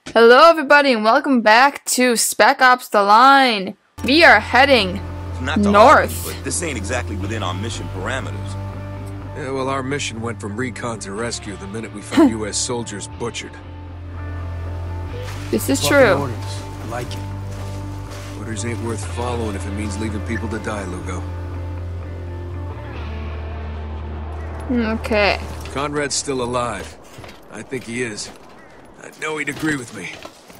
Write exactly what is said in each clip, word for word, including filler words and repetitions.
Hello everybody and welcome back to Spec Ops The Line. We are heading Not to north. argue, but this ain't exactly within our mission parameters. Yeah, well, our mission went from recon to rescue the minute we found U S soldiers butchered. This is Fucking true. Orders. I like it. Orders ain't worth following if it means leaving people to die, Lugo. Okay. Conrad's still alive. I think he is. I know he'd agree with me.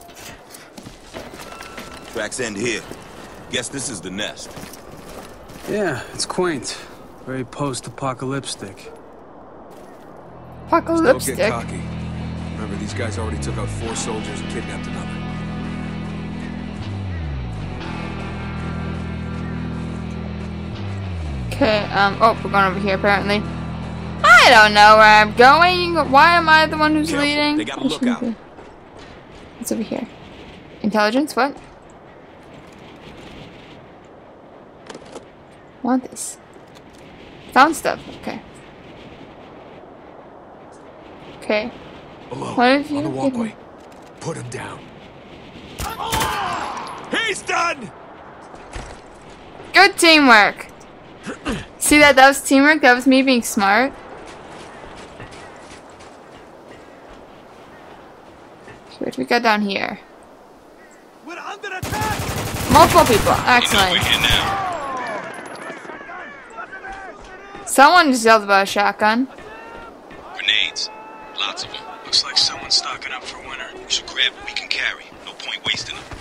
Tracks end here. Guess this is the nest. Yeah, it's quaint. Very post-apocalyptic. Apocalypse Don't get cocky. Remember, these guys already took out four soldiers and kidnapped another. Okay, um, oh, we're going over here apparently. I don't know where I'm going. Why am I the one who's Careful, leading? they got a I shouldn't lookout. be. What's over here? Intelligence? What? Want this? Found stuff. Okay. Okay. Below, What if you on the hit walkway. me? Put him down. He's done! Good teamwork. See that? That was teamwork. That was me being smart. What do we got down here? We're under attack! Multiple people. Excellent. Someone just yelled about a shotgun. Grenades. Lots of them. Looks like someone's stocking up for winter. We should grab what we can carry. No point wasting them.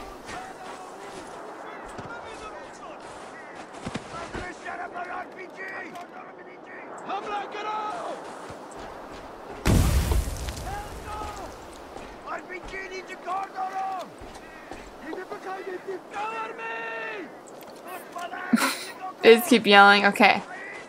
They just keep yelling. Okay.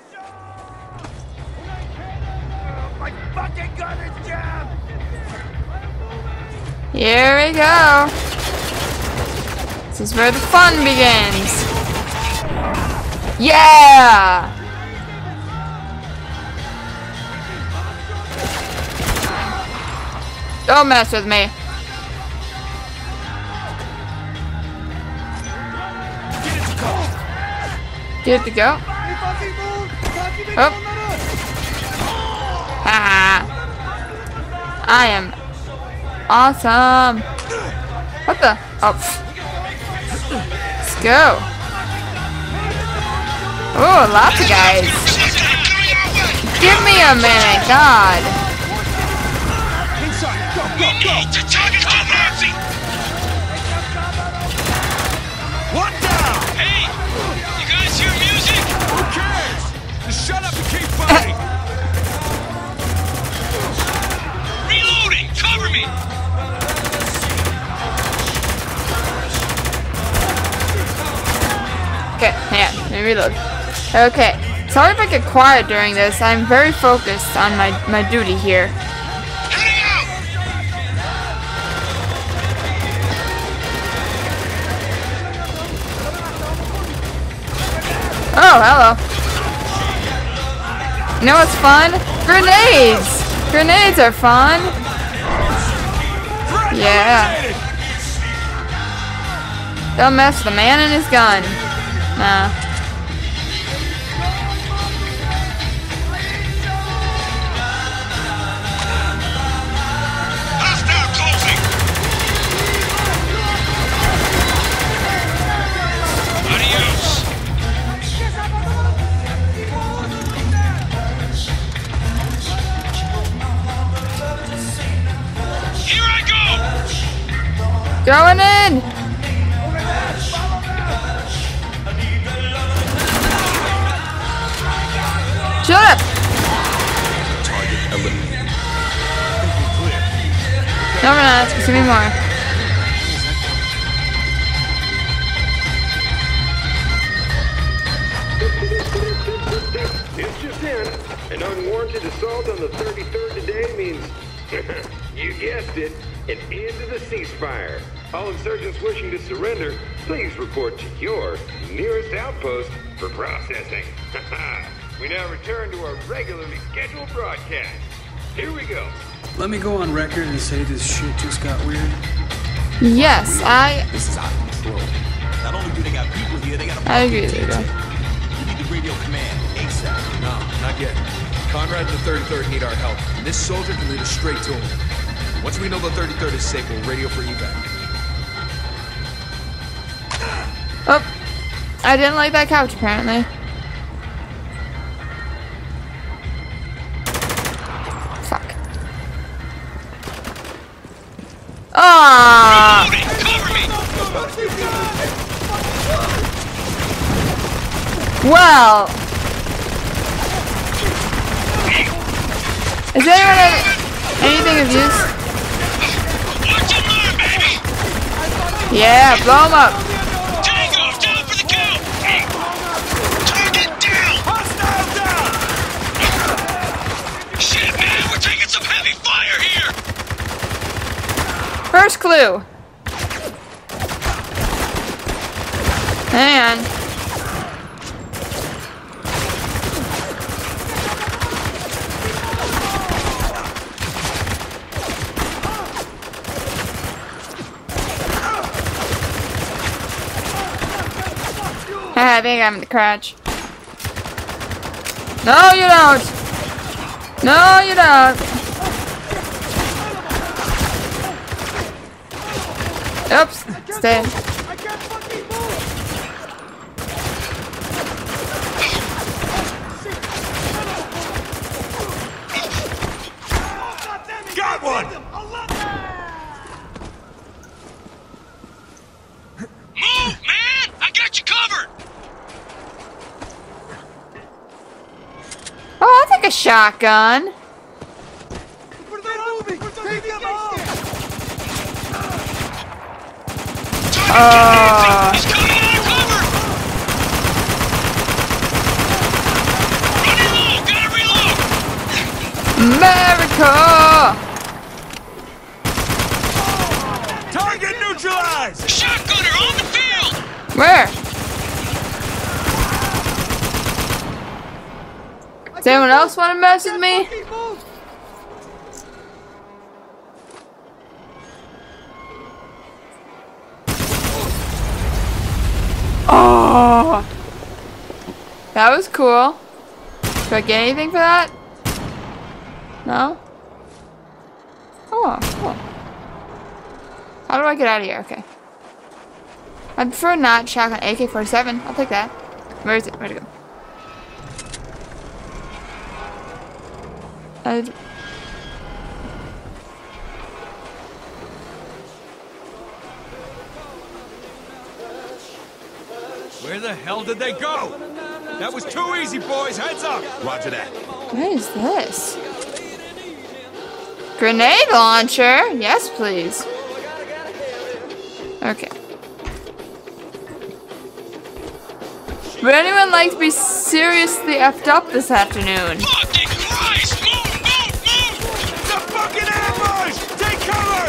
Here we go. This is where the fun begins. Yeah! Don't mess with me. Get it to go. Oh. Ha. I am awesome. What the? Oh. Let's go. Oh, lots of guys. Give me a minute, God. We need to target Nazi! One down! Hey! You guys hear music? Who cares? Just shut up and keep fighting! Reloading! Cover me! Okay, yeah, let me reload. Okay, sorry if I get quiet during this. I'm very focused on my, my duty here. Heading out! Oh, hello. You know what's fun? Grenades! Grenades are fun. Yeah. Don't mess with the man and his gun. Nah. Hostile closing! Adios! Here I go! Going in! Shut up! Target eliminated. No, we're not. Give me more. It's just in. An unwarranted assault on the thirty-third today means, you guessed it, an end to the ceasefire. All insurgents wishing to surrender, please report to your nearest outpost for processing. We now return to our regularly scheduled broadcast. Here we go. Let me go on record and say this shit just got weird. Yes, I. This is out of control. Not only do they got people here, they got a I agree with you. We need the radio command ASAP. No, not yet. Conrad and the thirty-third need our help, and this soldier can lead us straight to him. Once we know the thirty-third is safe, we'll radio for evac. Oh, I didn't like that couch apparently. Fuck. Ah! Cover me! Well, is anyone have anything of use? Watch him learn, baby! Yeah, blow him up. Tango, down for the count! Target down! Hostile down! Shit, man, we're taking some heavy fire here! First clue. Hang on. I think I'm in the crotch. No, you don't. No, you don't. Oops. Stay. Got one! Move, man! I got you covered! Oh, I'll take a shotgun. Oh. He's coming out of cover! Running low, gotta reload! America! Target neutralized! Shotgunner on the field! Where? Does anyone else want to mess with me? Oh, that was cool. Do I get anything for that? No? Oh, cool. How do I get out of here? Okay. I prefer not shotgun A K forty-seven. I'll take that. Where is it? Where'd it go? I Where the hell did they go? That was too easy, boys. Heads up. Roger that. What is this? Grenade launcher? Yes, please. Okay. Would anyone like to be seriously effed up this afternoon? Fucking Christ! Move, move, move! It's a fucking ambush! Take cover!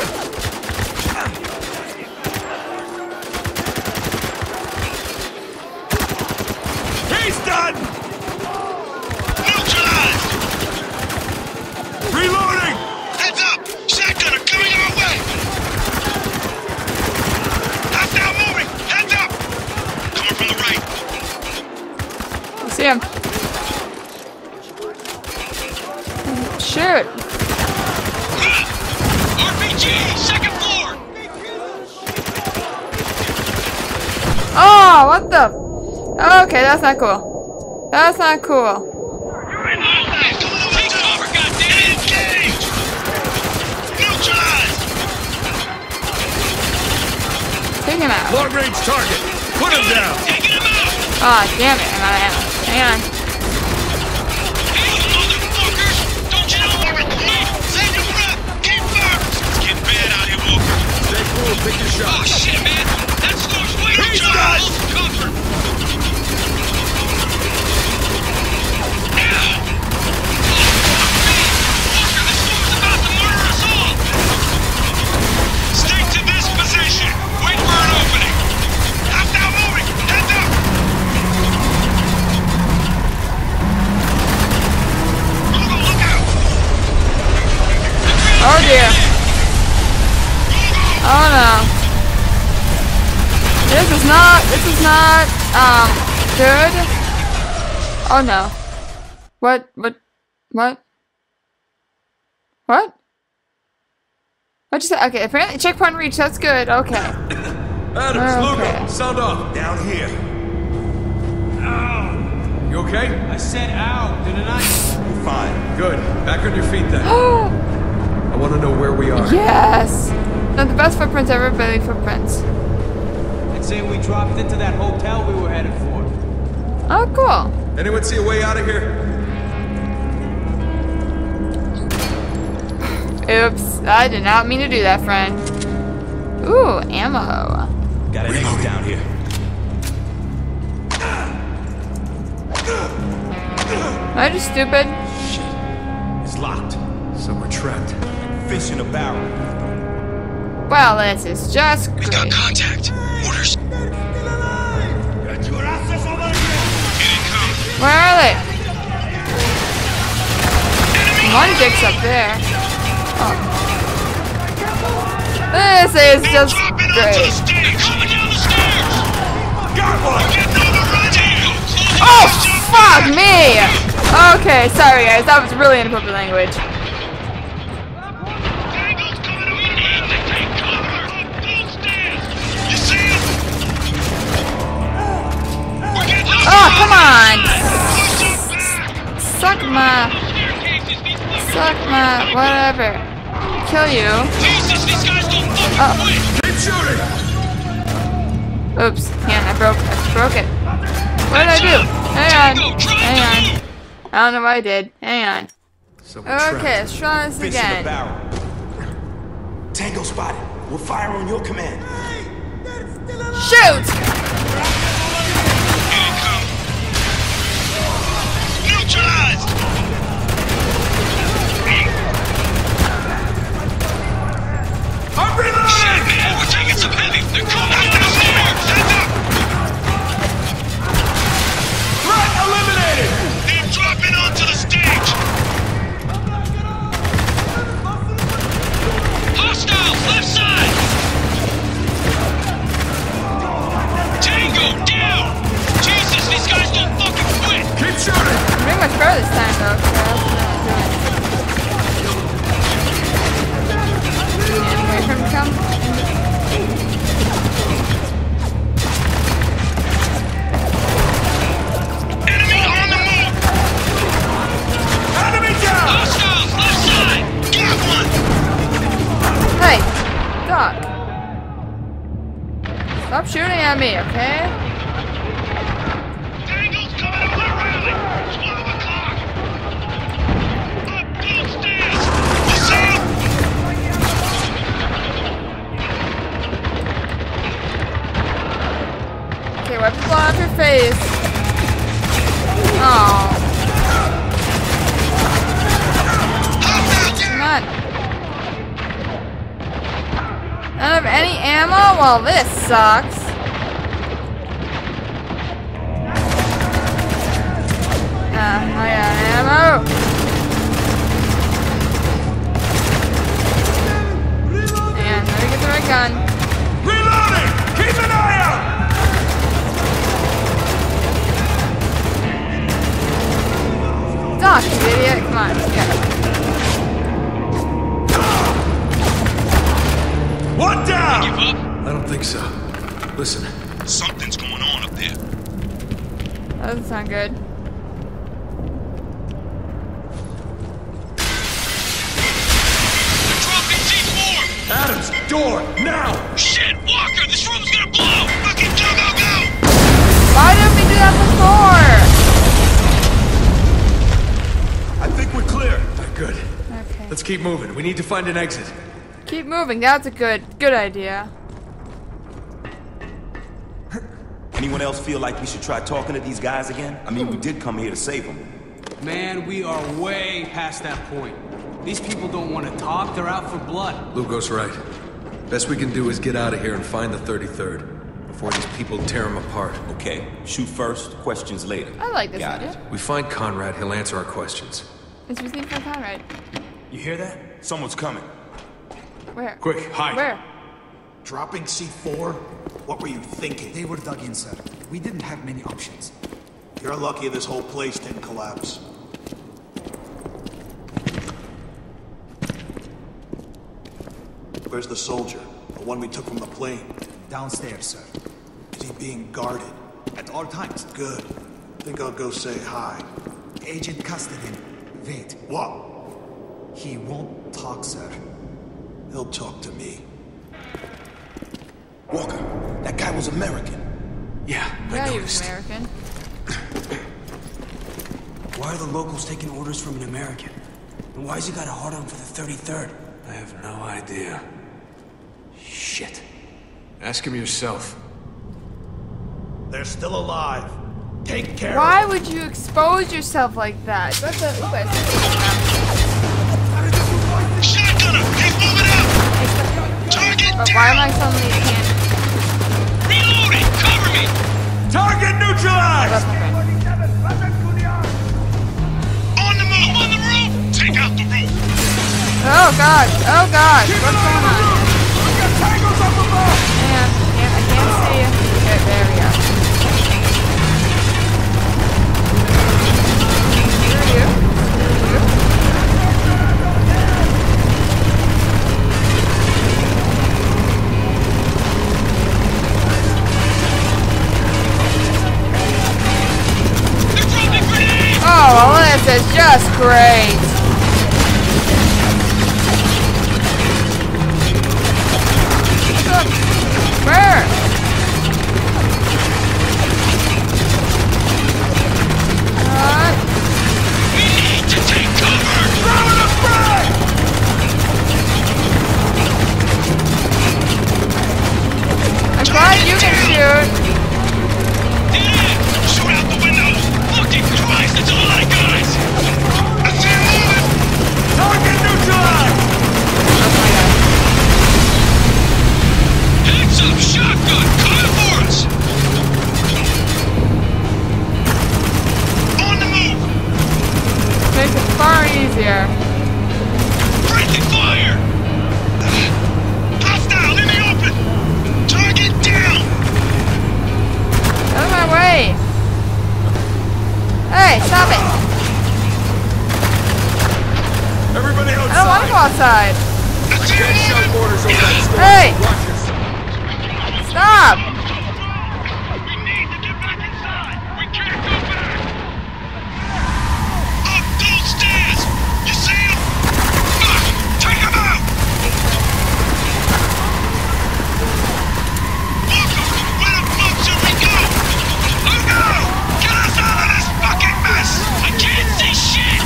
He's done! Neutralized! Reloading! Heads up! Shotgunner coming our way! Hostile moving! Heads up! Coming from the right! I see him. Shoot. R P G! Second floor! Oh, what the? Okay, that's not cool. That's not cool. Take cover, goddamn! Engage! Neutralized! Take him out. Long range target. Put him down. Taking him out! Ah, damn it. I'm out of ammo. Hang on. Hey, motherfuckers! Don't you know everything? Save your breath! Keep firm! It's getting bad out here, Walker. Stay cool. Pick your Oh, shot. shit, man! That store's way to He's charge! done. Cover! Now! Walker, the store's about to murder us all! Stick to this position! Wait for an opening! Hostile moving! Heads up! Google, look out! The ground Oh dear. Oh no. This is not, this is not, um, good. Oh no. What, what, what? What? What'd you say? Okay, apparently checkpoint reached, that's good, okay. Adams, Okay. Lugo, sound off. Down here. You okay? I said ow, didn't I? Fine. Good. Back on your feet then. I want to know where we are. Yes! Not the best footprints ever, but the footprints. I'd say we dropped into that hotel we were headed for. Oh, cool. Anyone see a way out of here? Oops, I did not mean to do that, friend. Ooh, ammo. Got an exit down here. Am I just stupid? It's locked. So we're trapped. Fish in a barrel. Well, this is just We got great. contact. Orders. Where are they? One dick's up there. Oh. This is just great. Oh, fuck me! Okay, sorry guys, that was really inappropriate language. Oh, come on! Suck my... Suck my... whatever. Kill you. Oh. Keep shooting! Oops. Man, I broke, I broke it. What did I do? Hang on. Hang on. I don't know what I did. Hang on. So we're trapped. Okay, let's try this Fish in a again. barrel. Tango spotted. We'll fire on your command. Shoot! Neutralized! I'm reloading! Shit, man, we're taking some heavy. They're coming over the stairs. Heads up! Threat eliminated! They're dropping onto the stage. Hostiles, left side! Tango, down! Jesus, these guys don't fucking quit! Keep shooting! I'm pretty much better this time though, so that's what I'm doing. And wait for him to come. Enemy on the move! Enemy down! Hostiles, left side! Got one! Hey! Doc. Stop shooting at me, okay? Tango's coming over the railing! twelve o'clock! Up both stairs! You see him? Okay, wipe the blood off your face. Oh. Come on. I don't have any ammo? Well, this sucks. Ah, I got ammo. And let me get the right gun. Reloading! Keep an eye out! Doc, you idiot. Come on, let's go. One down! Give up? I don't think so. Listen. Something's going on up there. That doesn't sound good. They're dropping C four! Adams, door, now! Shit, Walker, this room's gonna blow! Fucking go, go, go! Why didn't we do that before? I think we're clear. Good. Okay. Let's keep moving. We need to find an exit. Keep moving. That's a good, good idea. Anyone else feel like we should try talking to these guys again? I mean, we did come here to save them. Man, we are way past that point. These people don't want to talk, they're out for blood. Lugo's right. Best we can do is get out of here and find the thirty-third before these people tear them apart. Okay, shoot first, questions later. I like this Got idea. it. We find Conrad, he'll answer our questions. It's received from Conrad. You hear that? Someone's coming. Where? Quick, hide. Where? Dropping C four? What were you thinking? They were dug in, sir. We didn't have many options. You're lucky this whole place didn't collapse. Where's the soldier? The one we took from the plane? Downstairs, sir. Is he being guarded? At all times. Good. Think I'll go say hi. Agent cussed him. Wait. What? He won't talk, sir. He'll talk to me. Walker, that guy was American. Yeah, I Yeah, he was noticed. American. Why are the locals taking orders from an American? And why's he got a hard on for the thirty-third? I have no idea. Shit. Ask him yourself. They're still alive. Take care. Why would you expose yourself like that? That's a. Ooh, I said Shotgunner! He's moving out! Target but down! why am I suddenly a can? Reloading! Cover me! Target neutralized! That's okay. On the move! On the roof! Take out the roof! Oh god! Oh god! What's going on? Man, I can't, I can't see you. Okay, there we go. Here you. You. They're dropping grenades! Oh, well, this is just great. Where? What? We need to take cover! Throw the frag! I'm glad you can shoot. Yeah! Shoot out the window! Looking Christ, it's a lot of guys! I see him moving! Target neutralized! Oh my god. Heads up! Shotgun! Coming for us! On the move! Makes it far easier. Breaking fire! Hostile in the open! Target down! Out of my way. Hey, stop it. Everybody I don't want to go outside. I see him moving! Orders over that store. Hey! Watch yourself. Stop. We need to get back inside! We can't go back! Up those stairs! You see him? Fuck! Take him out! Walker, where the fuck should we go? Oh no! Get us out of this fucking mess! I can't see shit!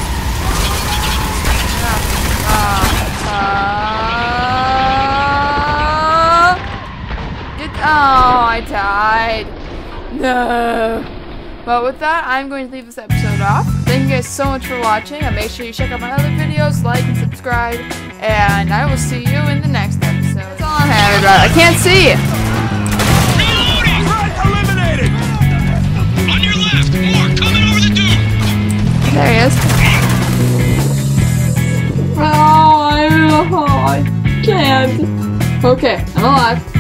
Uh, get, oh, I died. No. But with that, I'm going to leave this episode off. Thank you guys so much for watching, and make sure you check out my other videos, like and subscribe, and I will see you in the next episode. That's all I have, everybody. I can't see you. Reloading! Threat eliminated! On your left! More coming over the dune! There he is. Oh, I, oh, I can't. Okay, I'm alive.